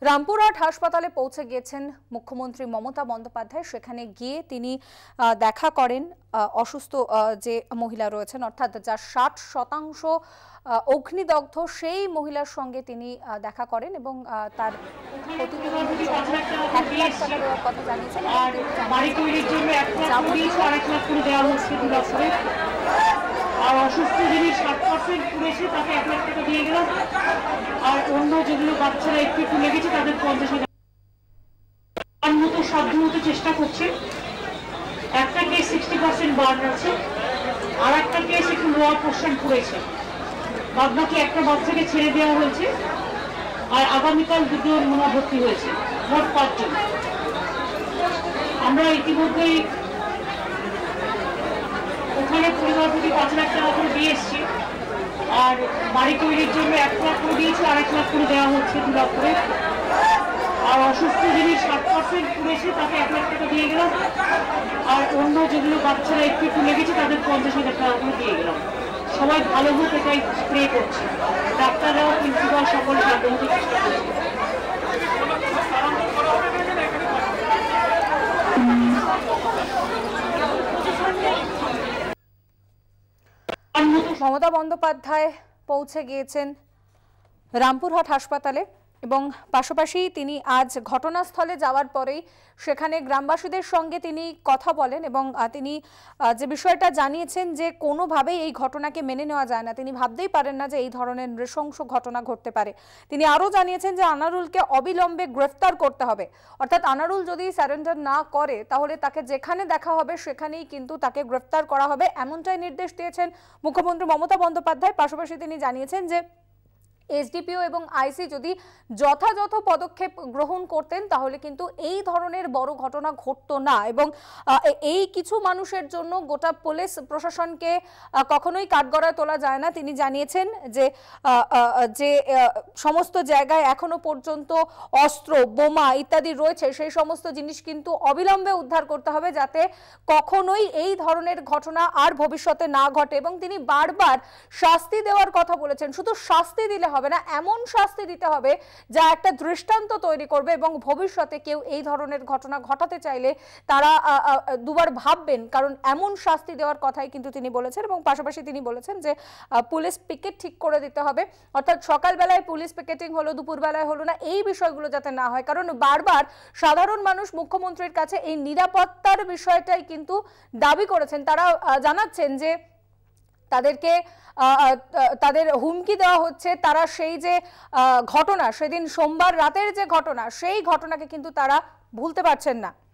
রামপুরহাট হাসপাতালে পৌঁছে গিয়েছেন মুখ্যমন্ত্রী মমতা বন্দ্যোপাধ্যায়। সেখানে গিয়ে তিনি দেখা করেন অসুস্থ যে মহিলা রয়েছেন, অর্থাৎ যার 60% অগ্নিদগ্ধ, সেই মহিলার সঙ্গে তিনি দেখা করেন এবং তার দেওয়ার কথা জানিয়েছেন। আর অসুস্থ যিনি 60% পুড়েছে তাকে 1 লাখ টাকা দিয়ে গেলাম। আর অন্য যেগুলো বাচ্চারা একটু লেগেছে তাদের 50,000 তার মতো সাধ্য মতো চেষ্টা করছে। একটা কেস 60% বার্ন আছে, আর একটা কেস একটু লোয়ার পোর্শন পুড়েছে। বাদ বাকি একটা বাচ্চাকে ছেড়ে দেওয়া হয়েছে, আর আগামীকাল দুটো মনে ভর্তি হয়েছে, মোট 5 জন। আমরা ইতিমধ্যেই ওখানে পরিবার প্রতি 5 লাখ টাকা করে দিয়ে এসছি, আর বাড়ি তৈরির জন্য 1 লাখ করে দিয়েছে, আর 1 লাখ করে দেওয়া হচ্ছে 2 লাখ করে। আর অসুস্থ যিনি 60% পুড়েছে তাকে 1 লাখ টাকা দিয়ে গেলাম। আর অন্য যেগুলো বাচ্চারা একটু লেগেছে তাদের 50,000 টাকা করে দিয়ে গেলাম। সবাই ভালো হোক এটাই স্প্রে করছে, ডাক্তাররাও প্রিন্সিপাল সকল সাধ্য মতো চেষ্টা করছে। মমতা বন্দ্যোপাধ্যায় পৌঁছে গিয়েছেন রামপুরহাট হাসপাতালে এবং পাশাপাশি তিনি আজ ঘটনাস্থলে যাওয়ার পরেই সেখানে গ্রামবাসীদের সঙ্গে তিনি কথা বলেন এবং তিনি যে বিষয়টা জানিয়েছেন যে কোনোভাবেই এই ঘটনাকে মেনে নেওয়া যায় না। তিনি ভাবতেই পারেন না যে এই ধরনের নৃশংস ঘটনা ঘটতে পারে। তিনি আরও জানিয়েছেন যে আনারুলকে অবিলম্বে গ্রেফতার করতে হবে, অর্থাৎ আনারুল যদি সারেন্ডার না করে তাহলে তাকে যেখানে দেখা হবে সেখানেই কিন্তু তাকে গ্রেফতার করা হবে, এমনটাই নির্দেশ দিয়েছেন মুখ্যমন্ত্রী মমতা বন্দ্যোপাধ্যায়। পাশাপাশি তিনি জানিয়েছেন যে এসডিপিও এবং আইসি যদি যথাযথ পদক্ষেপ গ্রহণ করতেন তাহলে কিন্তু এই ধরনের বড় ঘটনা ঘটতো না এবং এই কিছু মানুষের জন্য গোটা পুলিশ প্রশাসনকে কখনোই কাঠগড়ায় তোলা যায় না। তিনি জানিয়েছেন যে সমস্ত জায়গায় এখনো পর্যন্ত অস্ত্র, বোমা ইত্যাদি রয়েছে, সেই সমস্ত জিনিস কিন্তু অবিলম্বে উদ্ধার করতে হবে যাতে কখনোই এই ধরনের ঘটনা আর ভবিষ্যতে না ঘটে। এবং তিনি বারবার শাস্তি দেওয়ার কথা বলেছেন। শুধু শাস্তি দিলে হবে না, এমন শাস্তি দিতে হবে যা একটা দৃষ্টান্ত তৈরি করবে এবং ভবিষ্যতে কেউ এই ধরনের ঘটনা ঘটাতে চাইলে তারা দুবার ভাববেন, কারণ এমন শাস্তি দেওয়ার কথাই কিন্তু তিনি বলেছেন। এবং পাশাপাশি তিনি বলেছেন যে পুলিশ পিকেট ঠিক করে দিতে হবে, অর্থাৎ সকালবেলায় পুলিশ পিকেটিং হলো, দুপুরবেলায় হলো না, এই বিষয়গুলো যাতে না হয়। কারণ বারবার সাধারণ মানুষ মুখ্যমন্ত্রীর কাছে এই নিরাপত্তার বিষয়টাই কিন্তু দাবি করেছেন। তারা জানাচ্ছেন যে তাদেরকে তাদের হুমকি দেওয়া হচ্ছে, তারা সেই যে ঘটনা সেদিন সোমবার রাতের যে ঘটনা, সেই ঘটনাকে কিন্তু তারা ভুলতে পারছেন না।